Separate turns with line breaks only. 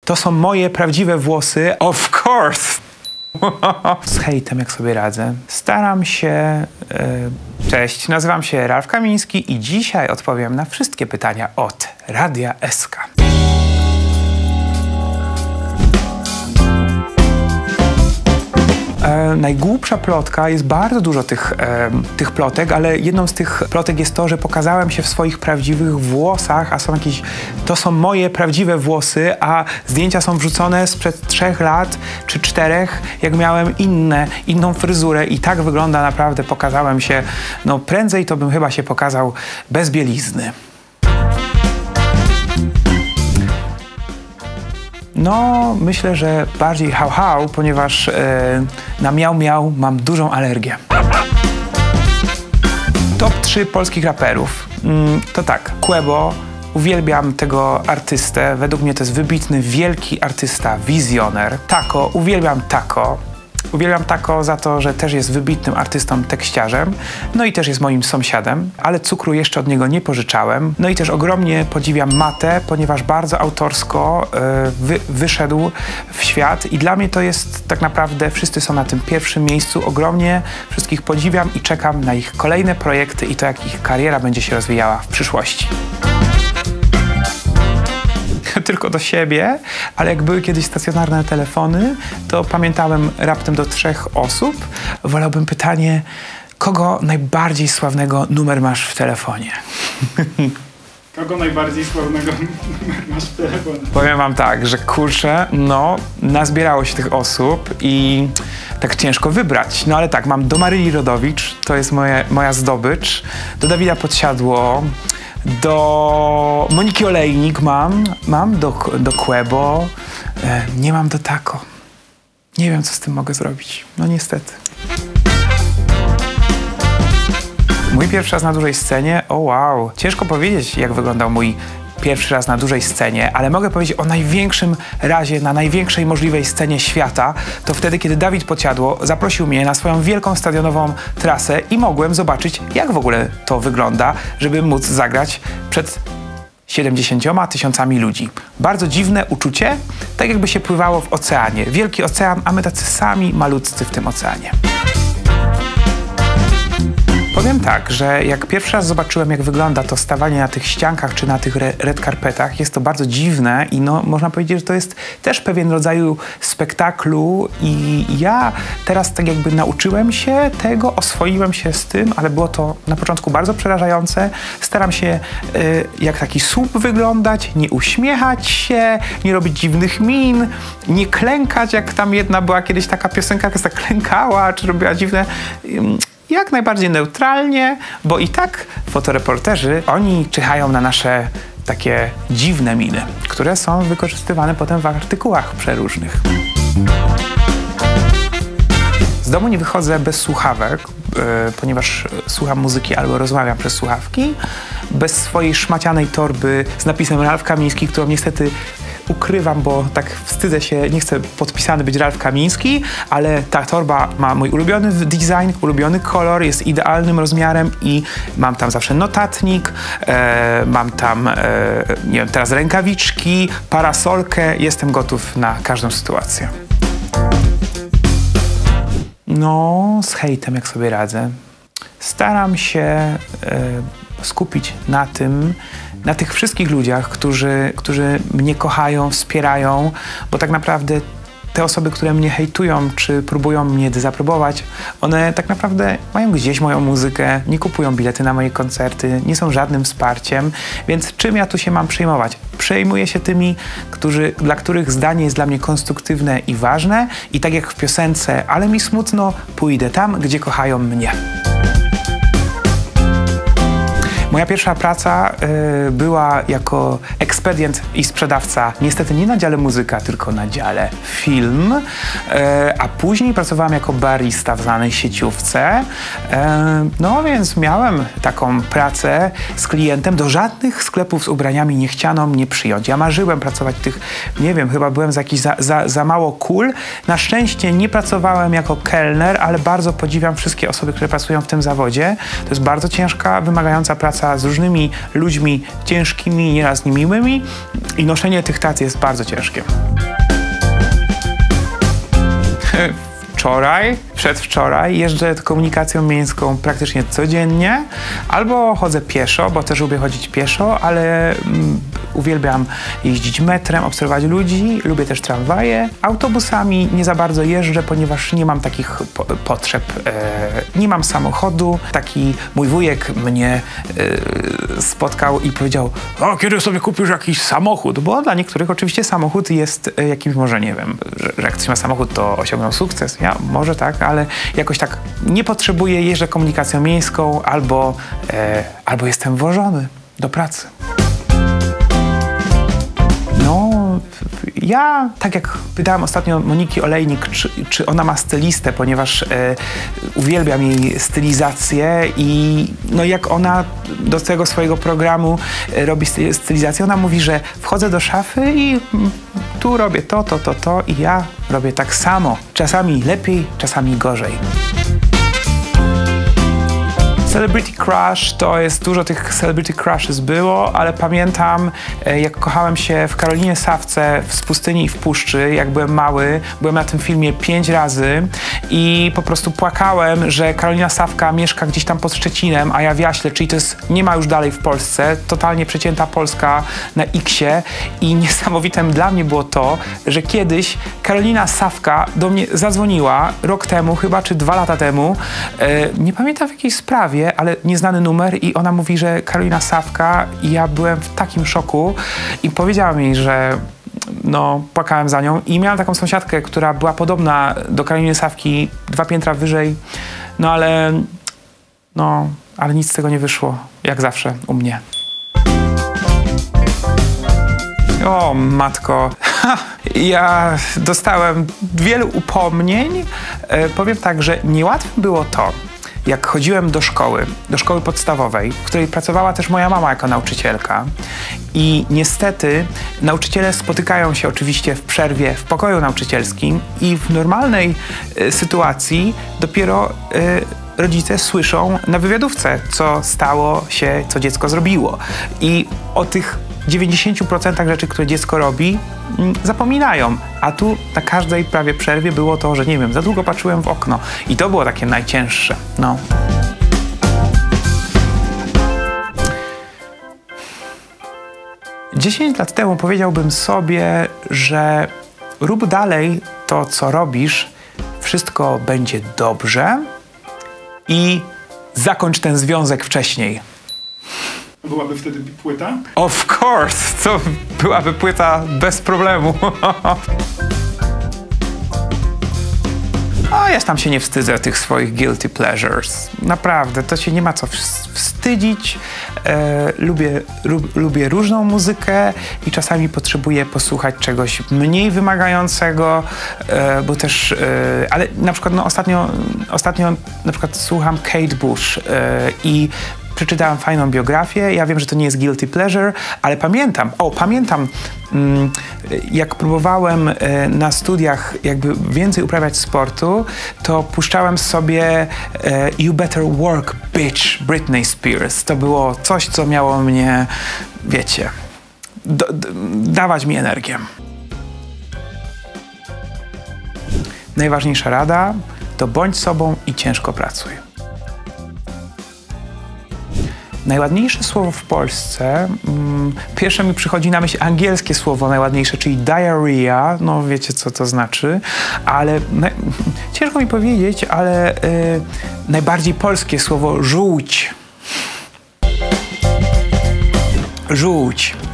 To są moje prawdziwe włosy. Of course! Z hejtem jak sobie radzę. Staram się... Cześć, nazywam się Ralf Kamiński i dzisiaj odpowiem na wszystkie pytania od Radia SK. Najgłupsza plotka, jest bardzo dużo tych plotek, ale jedną z tych plotek jest to, że pokazałem się w swoich prawdziwych włosach, a są jakieś... To są moje prawdziwe włosy, a zdjęcia są wrzucone sprzed 3 lat czy 4, jak miałem inną fryzurę i tak wygląda naprawdę, pokazałem się, no prędzej to bym chyba się pokazał bez bielizny. No, myślę, że bardziej hał, ponieważ na miał mam dużą alergię. Top 3 polskich raperów. To tak, Quebo, uwielbiam tego artystę, według mnie to jest wybitny, wielki artysta, wizjoner. Tako, uwielbiam Tako. Uwielbiam Tako za to, że też jest wybitnym artystą, tekściarzem, no i też jest moim sąsiadem, ale cukru jeszcze od niego nie pożyczałem. No i też ogromnie podziwiam Matę, ponieważ bardzo autorsko wyszedł w świat i dla mnie to jest tak naprawdę, wszyscy są na tym pierwszym miejscu. Ogromnie wszystkich podziwiam i czekam na ich kolejne projekty i to, jak ich kariera będzie się rozwijała w przyszłości. Tylko do siebie, ale jak były kiedyś stacjonarne telefony, to pamiętałem raptem do 3 osób. Wolałbym pytanie, kogo najbardziej sławnego numer masz w telefonie?
Kogo najbardziej sławnego numer masz w telefonie?
Powiem wam tak, że kurczę, no, nazbierało się tych osób i tak ciężko wybrać. No ale tak, mam do Maryli Rodowicz, to jest moja zdobycz, do Dawida Podsiadło, do Moniki Olejnik mam do Quebo, nie mam do Tako. Nie wiem, co z tym mogę zrobić. No niestety. Mój pierwszy raz na dużej scenie, o wow. Ciężko powiedzieć, jak wyglądał mój pierwszy raz na dużej scenie, ale mogę powiedzieć o największym razie, na największej możliwej scenie świata. To wtedy, kiedy Dawid Podsiadło zaprosił mnie na swoją wielką stadionową trasę i mogłem zobaczyć, jak w ogóle to wygląda, żeby móc zagrać przed 70 000 ludzi. Bardzo dziwne uczucie, tak jakby się pływało w oceanie. Wielki ocean, a my tacy sami malutcy w tym oceanie. Powiem tak, że jak pierwszy raz zobaczyłem, jak wygląda to stawanie na tych ściankach czy na tych red carpetach, jest to bardzo dziwne i no, można powiedzieć, że to jest też pewien rodzaj spektaklu i ja teraz tak jakby nauczyłem się tego, oswoiłem się z tym, ale było to na początku bardzo przerażające. Staram się jak taki słup wyglądać, nie uśmiechać się, nie robić dziwnych min, nie klękać, jak tam jedna była kiedyś taka piosenka, która klękała, czy robiła dziwne... Jak najbardziej neutralnie, bo i tak fotoreporterzy, oni czyhają na nasze takie dziwne miny, które są wykorzystywane potem w artykułach przeróżnych. Z domu nie wychodzę bez słuchawek, ponieważ słucham muzyki albo rozmawiam przez słuchawki. Bez swojej szmacianej torby z napisem Ralf Kamiński, którą niestety ukrywam, bo tak wstydzę się, nie chcę podpisany być Ralf Kamiński, ale ta torba ma mój ulubiony design, ulubiony kolor, jest idealnym rozmiarem i mam tam zawsze notatnik, mam tam, nie wiem, teraz rękawiczki, parasolkę, jestem gotów na każdą sytuację. No, z hejtem jak sobie radzę. Staram się skupić na tych wszystkich ludziach, którzy mnie kochają, wspierają, bo tak naprawdę te osoby, które mnie hejtują, czy próbują mnie dezaprobować, one tak naprawdę mają gdzieś moją muzykę, nie kupują bilety na moje koncerty, nie są żadnym wsparciem, więc czym ja tu się mam przejmować? Przejmuję się tymi, dla których zdanie jest dla mnie konstruktywne i ważne i tak jak w piosence, ale mi smutno, pójdę tam, gdzie kochają mnie. Moja pierwsza praca była jako ekspedient i sprzedawca, niestety nie na dziale muzyka, tylko na dziale film, a później pracowałam jako barista w znanej sieciówce. No więc miałem taką pracę z klientem, do żadnych sklepów z ubraniami nie chciano mnie przyjąć. Ja marzyłem pracować w tych, nie wiem, chyba byłem za mało cool. Na szczęście nie pracowałem jako kelner, ale bardzo podziwiam wszystkie osoby, które pracują w tym zawodzie. To jest bardzo ciężka, wymagająca praca praca z różnymi ludźmi ciężkimi, nieraz niemiłymi i noszenie tych tac jest bardzo ciężkie. Przedwczoraj jeżdżę komunikacją miejską praktycznie codziennie, albo chodzę pieszo, bo też lubię chodzić pieszo, ale uwielbiam jeździć metrem, obserwować ludzi, lubię też tramwaje. Autobusami nie za bardzo jeżdżę, ponieważ nie mam takich potrzeb. Nie mam samochodu. Taki mój wujek mnie spotkał i powiedział: o, kiedy sobie kupisz jakiś samochód? Bo dla niektórych oczywiście samochód jest jakimś, może nie wiem, że jak ktoś ma samochód, to osiągnął sukces. Ja może tak, ale jakoś tak nie potrzebuję, jeżdżę komunikacją miejską albo jestem wożony do pracy. No, ja, tak jak pytałem ostatnio Moniki Olejnik, czy ona ma stylistę, ponieważ uwielbiam jej stylizację i no jak ona do tego swojego programu robi stylizację, ona mówi, że wchodzę do szafy i tu robię to i ja robię tak samo. Czasami lepiej, czasami gorzej. Celebrity Crush to jest dużo tych Celebrity Crushes było, ale pamiętam, jak kochałem się w Karolinie Sawce w Pustyni i w Puszczy, jak byłem mały. Byłem na tym filmie 5 razy i po prostu płakałem, że Karolina Sawka mieszka gdzieś tam pod Szczecinem, a ja w Jaśle, czyli to jest, nie ma już dalej w Polsce, totalnie przecięta Polska na X-ie i niesamowitym dla mnie było to, że kiedyś Karolina Sawka do mnie zadzwoniła rok temu chyba, czy 2 lata temu, nie pamiętam w jakiej sprawie, ale nieznany numer i ona mówi, że Karolina Sawka i ja byłem w takim szoku i powiedziała mi, że no, płakałem za nią i miałam taką sąsiadkę, która była podobna do Karoliny Sawki 2 piętra wyżej, no ale nic z tego nie wyszło, jak zawsze u mnie. O matko, ja dostałem wielu upomnień. Powiem tak, że niełatwe było to, jak chodziłem do szkoły podstawowej, w której pracowała też moja mama jako nauczycielka i niestety nauczyciele spotykają się oczywiście w przerwie w pokoju nauczycielskim i w normalnej sytuacji dopiero rodzice słyszą na wywiadówce, co stało się, co dziecko zrobiło. I o tych 90% rzeczy, które dziecko robi, zapominają. A tu na każdej prawie przerwie było to, że nie wiem, za długo patrzyłem w okno. I to było takie najcięższe. No. Dziesięć lat temu powiedziałbym sobie, że rób dalej to, co robisz, wszystko będzie dobrze i zakończ ten związek wcześniej.
Byłaby wtedy płyta?
Of course! To byłaby płyta bez problemu. A ja tam się nie wstydzę tych swoich guilty pleasures. Naprawdę, to się nie ma co wstydzić. Lubię różną muzykę i czasami potrzebuję posłuchać czegoś mniej wymagającego, bo też, ale na przykład no, ostatnio na przykład słucham Kate Bush i przeczytałem fajną biografię. Ja wiem, że to nie jest guilty pleasure, ale pamiętam, jak próbowałem na studiach jakby więcej uprawiać sportu, to puszczałem sobie You Better Work, Bitch, Britney Spears. To było coś, co miało mnie, wiecie, dawać mi energię. Najważniejsza rada to bądź sobą i ciężko pracuj. Najładniejsze słowo w Polsce, pierwsze mi przychodzi na myśl angielskie słowo najładniejsze, czyli diarrhea, no wiecie co to znaczy, ale ciężko mi powiedzieć, ale najbardziej polskie słowo żółć. Żółć.